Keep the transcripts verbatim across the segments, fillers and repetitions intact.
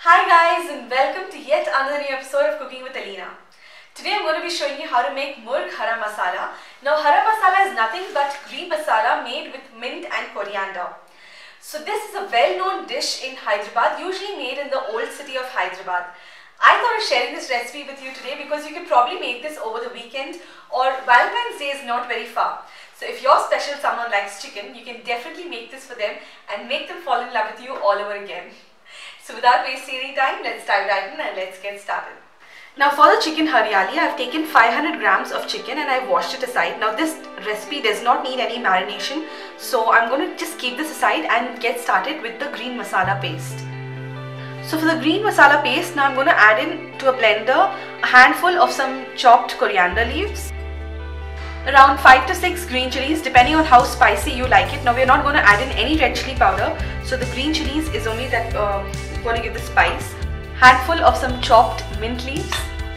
Hi guys, and welcome to yet another new episode of Cooking with Alina. Today I'm going to be showing you how to make Murg Hara Masala. Now Hara Masala is nothing but green masala made with mint and coriander. So this is a well-known dish in Hyderabad, usually made in the old city of Hyderabad. I thought of sharing this recipe with you today because you could probably make this over the weekend, or Valentine's Day is not very far. So if your special someone likes chicken, you can definitely make this for them and make them fall in love with you all over again. So without wasting any time, let's dive right in and let's get started. Now for the chicken haryali, I've taken five hundred grams of chicken and I've washed it aside. Now this recipe does not need any marination, so I'm going to just keep this aside and get started with the green masala paste. So for the green masala paste, now I'm going to add in to a blender a handful of some chopped coriander leaves, around five to six green chilies depending on how spicy you like it. Now we are not going to add in any red chili powder, so the green chilies is only that uh, going to give the spice. Handful of some chopped mint leaves,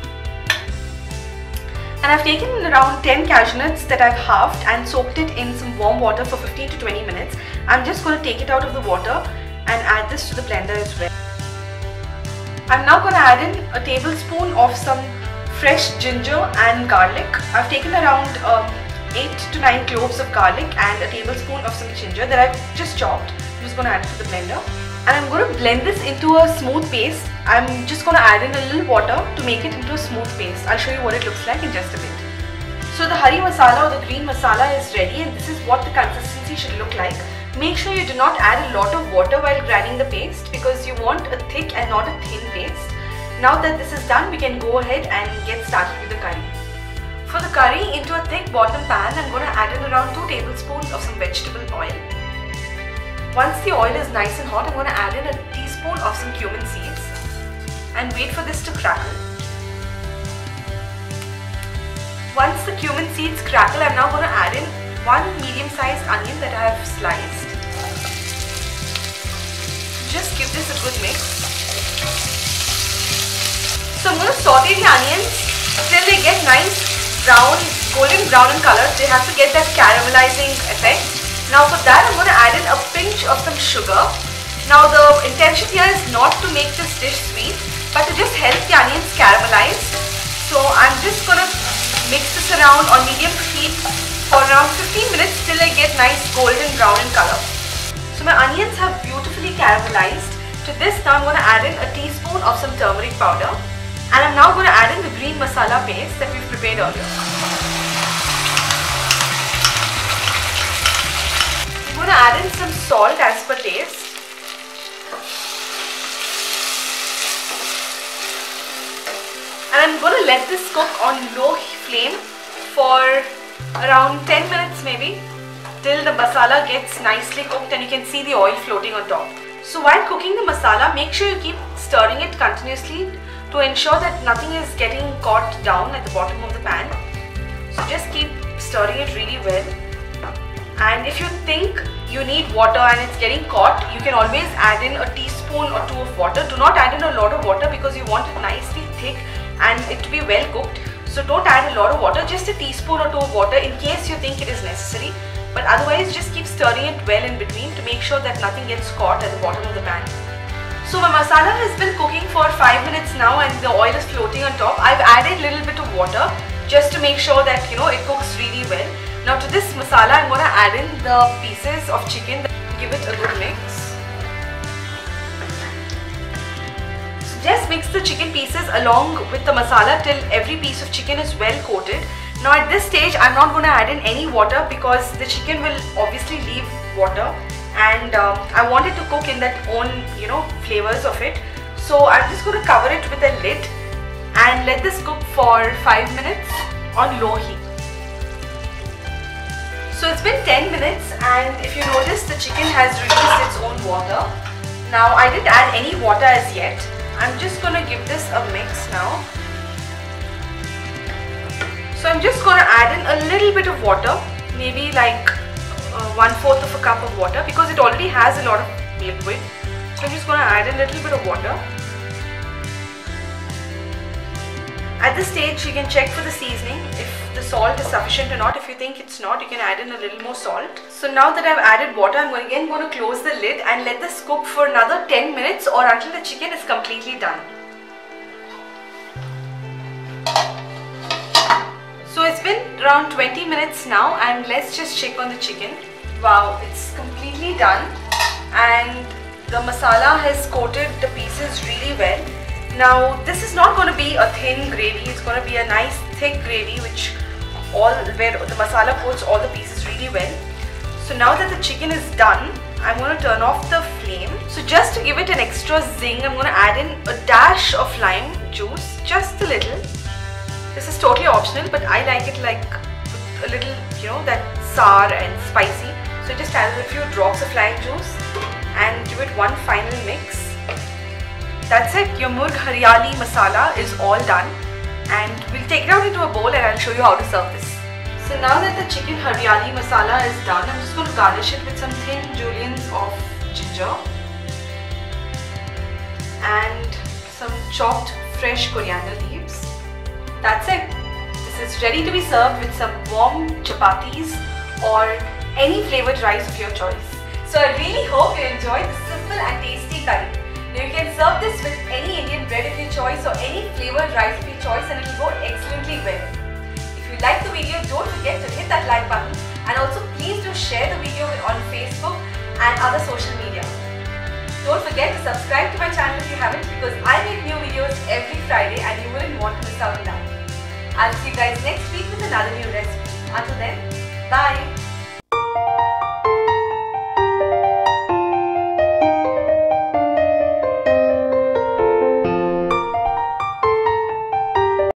and I've taken around ten cashew nuts that I've halved and soaked it in some warm water for fifteen to twenty minutes. I'm just going to take it out of the water and add this to the blender as well. I'm now going to add in a tablespoon of some fresh ginger and garlic. I've taken around um, eight to nine cloves of garlic and a tablespoon of some ginger that I've just chopped. I'm just going to add it to the blender. And I'm going to blend this into a smooth paste. I'm just going to add in a little water to make it into a smooth paste. I'll show you what it looks like in just a bit. So the hari masala or the green masala is ready, and this is what the consistency should look like. Make sure you do not add a lot of water while grinding the paste because you want a thick and not a thin paste. Now that this is done, we can go ahead and get started with the curry. For the curry, into a thick bottom pan, I'm going to add in around two tablespoons of some vegetable oil. Once the oil is nice and hot, I'm going to add in a teaspoon of some cumin seeds and wait for this to crackle. Once the cumin seeds crackle, I'm now going to add in one medium-sized onion that I have sliced. Just give this a good mix. So I'm going to saute the onions till they get nice brown, golden brown in color. They have to get that caramelizing effect. Now for that, I'm going to add in a pinch of some sugar. Now the intention here is not to make this dish sweet, but to just help the onions caramelize. So I'm just going to mix this around on medium heat for around fifteen minutes till they get nice golden brown in color. So my onions have beautifully caramelized. To this, now I'm going to add in a teaspoon of some turmeric powder. And I'm now going to add in the green masala paste that we've prepared earlier. I'm going to add in some salt as per taste. And I'm going to let this cook on low flame for around ten minutes maybe, till the masala gets nicely cooked and you can see the oil floating on top. So while cooking the masala, make sure you keep stirring it continuously to ensure that nothing is getting caught down at the bottom of the pan. So just keep stirring it really well. And if you think you need water and it's getting caught, you can always add in a teaspoon or two of water. Do not add in a lot of water because you want it nicely thick and it to be well cooked. So don't add a lot of water, just a teaspoon or two of water in case you think it is necessary. But otherwise, just keep stirring it well in between to make sure that nothing gets caught at the bottom of the pan. So my masala has been cooking for five minutes now and the oil is floating on top. I've added a little bit of water just to make sure that, you know, it cooks really well. Now to this masala, I'm going to add in the pieces of chicken. Give it a good mix. So just mix the chicken pieces along with the masala till every piece of chicken is well coated. Now at this stage, I'm not going to add in any water because the chicken will obviously leave water. And um, I want it to cook in that own, you know, flavors of it. So I'm just going to cover it with a lid and let this cook for five minutes on low heat. So it's been ten minutes, and if you notice, the chicken has released its own water. Now I didn't add any water as yet. I'm just going to give this a mix now. So I'm just going to add in a little bit of water, maybe like Uh, one fourth of a cup of water because it already has a lot of liquid. So I'm just going to add a little bit of water. At this stage, you can check for the seasoning if the salt is sufficient or not. If you think it's not, you can add in a little more salt. So now that I've added water, I'm again going to close the lid and let this cook for another ten minutes or until the chicken is completely done. So it's been around twenty minutes now, and let's just check on the chicken. Wow, it's completely done and the masala has coated the pieces really well. Now this is not going to be a thin gravy, it's going to be a nice thick gravy which all where the masala coats all the pieces really well. So now that the chicken is done, I'm going to turn off the flame. So just to give it an extra zing, I'm going to add in a dash of lime juice, just a little. This is totally optional, but I like it like a little, you know, that sour and spicy. So just add a few drops of lime juice and give it one final mix. That's it, your Murg Hariyali masala is all done, and we'll take it out into a bowl and I'll show you how to serve this. So now that the chicken Hariyali masala is done, I'm just going to garnish it with some thin juliennes of ginger and some chopped fresh coriander leaves. That's it. This is ready to be served with some warm chapatis or any flavored rice of your choice. So I really hope you enjoyed this simple and tasty curry. Now you can serve this with any Indian bread of your choice or any flavored rice of your choice, and it will go excellently well. If you like the video, don't forget to hit that like button, and also please do share the video on Facebook and other social media. Don't forget to subscribe to my channel if you haven't, because I make new videos every Friday and you wouldn't want to miss out on that. I'll see you guys next week with another new recipe. Until then, bye!